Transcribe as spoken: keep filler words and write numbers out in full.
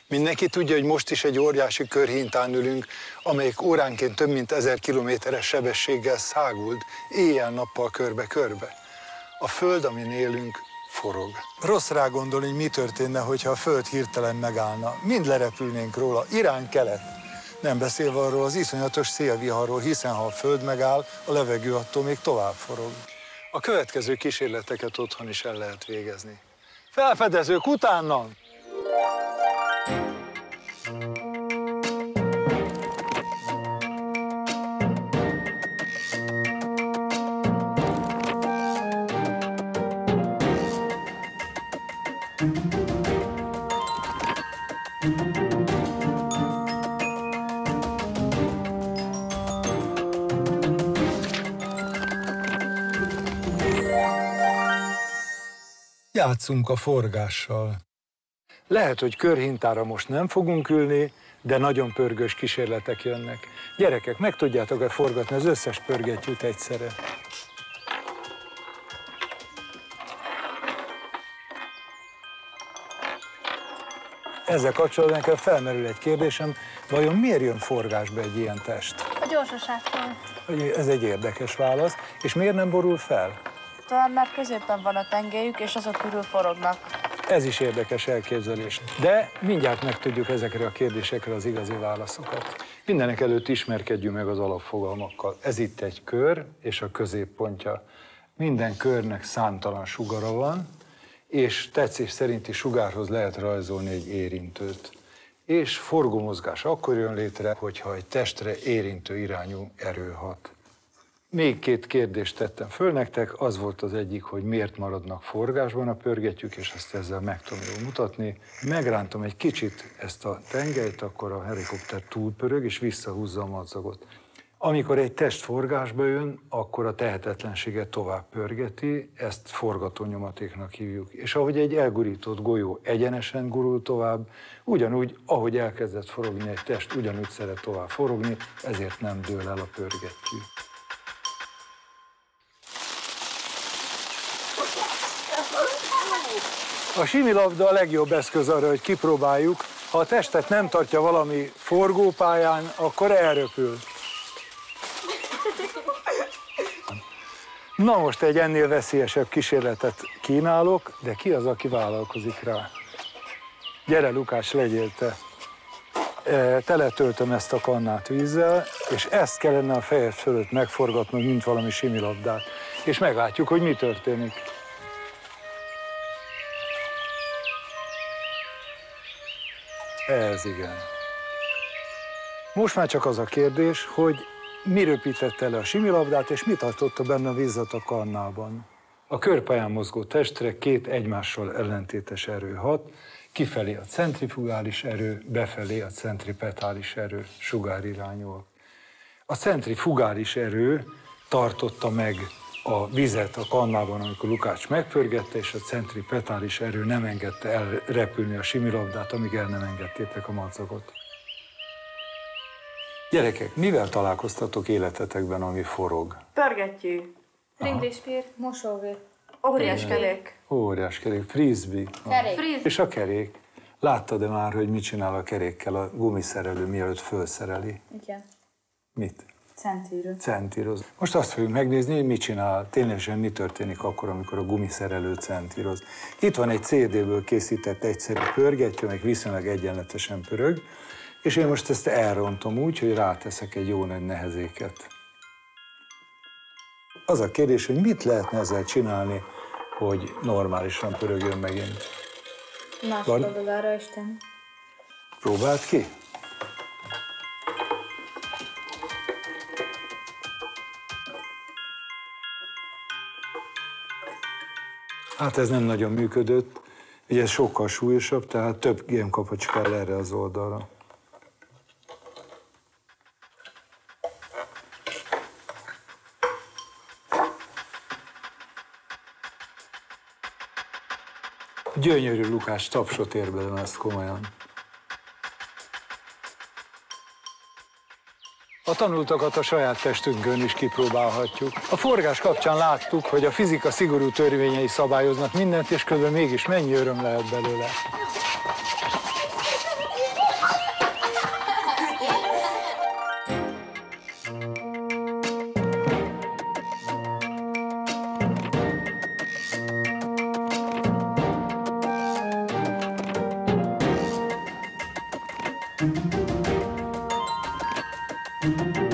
Mindenki tudja, hogy most is egy óriási körhintán ülünk, amelyik óránként több mint ezer kilométeres sebességgel száguld, éjjel-nappal körbe-körbe. A föld, amin élünk, forog. Rossz rá gondolni, hogy mi történne, hogyha a föld hirtelen megállna. Mind lerepülnénk róla, irány-kelet. Nem beszélve arról az iszonyatos szélviharról, hiszen ha a föld megáll, a levegő attól még tovább forog. A következő kísérleteket otthon is el lehet végezni. Felfedezők, utána! Játszunk a forgással. Lehet, hogy körhintára most nem fogunk ülni, de nagyon pörgős kísérletek jönnek. Gyerekek, meg tudjátok-e forgatni az összes pörgettyűt egyszerre? Ezzel kapcsolatban nekem felmerül egy kérdésem, vajon miért jön forgásba egy ilyen test? A gyorsaságtól. Ez egy érdekes válasz. És miért nem borul fel? Talán már középen van a tengelyük, és azok körül forognak. Ez is érdekes elképzelés. De mindjárt megtudjuk ezekre a kérdésekre az igazi válaszokat. Mindenek előtt ismerkedjünk meg az alapfogalmakkal. Ez itt egy kör, és a középpontja. Minden körnek számtalan sugara van, és tetszés szerinti sugárhoz lehet rajzolni egy érintőt. És forgómozgás akkor jön létre, hogyha egy testre érintő irányú erő hat. Még két kérdést tettem föl nektek, az volt az egyik, hogy miért maradnak forgásban a pörgettyűk, és ezt ezzel meg tudom jól mutatni. Megrántom egy kicsit ezt a tengelyt, akkor a helikopter túlpörög, és visszahúzza a madzagot. Amikor egy test forgásba jön, akkor a tehetetlenséget tovább pörgeti, ezt forgatónyomatéknak hívjuk. És ahogy egy elgurított golyó egyenesen gurul tovább, ugyanúgy, ahogy elkezdett forogni egy test, ugyanúgy szeret tovább forogni, ezért nem dől el a pörgettyű. A similabda a legjobb eszköz arra, hogy kipróbáljuk. Ha a testet nem tartja valami forgópályán, akkor elröpül. Na most egy ennél veszélyesebb kísérletet kínálok, de ki az, aki vállalkozik rá? Gyere, Lukács, legyél te. Teletöltöm ezt a kannát vízzel, és ezt kellene a fejed fölött megforgatnod, mint valami similabdát. És meglátjuk, hogy mi történik. Ez igen. Most már csak az a kérdés, hogy mi röpítette le a similabdát, és mit tartotta benne a vízat a kannában. A körpályán mozgó testre két egymással ellentétes erő hat, kifelé a centrifugális erő, befelé a centripetális erő, sugárirányúak. A centrifugális erő tartotta meg a vizet a kannában, amikor Lukács megpörgette, és a centripetális erő nem engedte elrepülni a similabdát, amíg el nem engedtétek a madzagot. Gyerekek, mivel találkoztatok életetekben, ami forog? Pörgettyű. Ringlispír, mosógő. Óriás kerék. Óriás kerék, frisbee. Kerék. És a kerék. Láttad-e már, hogy mit csinál a kerékkel a gumiszerelő, mielőtt fölszereli? Igen. Mit? Centíroz. Centíroz. Most azt fogjuk megnézni, hogy mit csinál, ténylegesen mi történik akkor, amikor a gumiszerelő centíroz. Itt van egy cé dé-ből készített egyszerű pörgettyű, amelyik viszonylag egyenletesen pörög, és én most ezt elrontom úgy, hogy ráteszek egy jó nagy nehezéket. Az a kérdés, hogy mit lehetne ezzel csinálni, hogy normálisan pörögjön megint. Más oldalára Isten. Próbáld ki? Hát ez nem nagyon működött, ugye ez sokkal súlyosabb, tehát több gémkapocs kell erre az oldalra. Gyönyörű, Lukács, tapsot érbelem ezt komolyan. A tanultakat a saját testünkön is kipróbálhatjuk. A forgás kapcsán láttuk, hogy a fizika szigorú törvényei szabályoznak mindent, és közben mégis mennyi öröm lehet belőle. Thank you.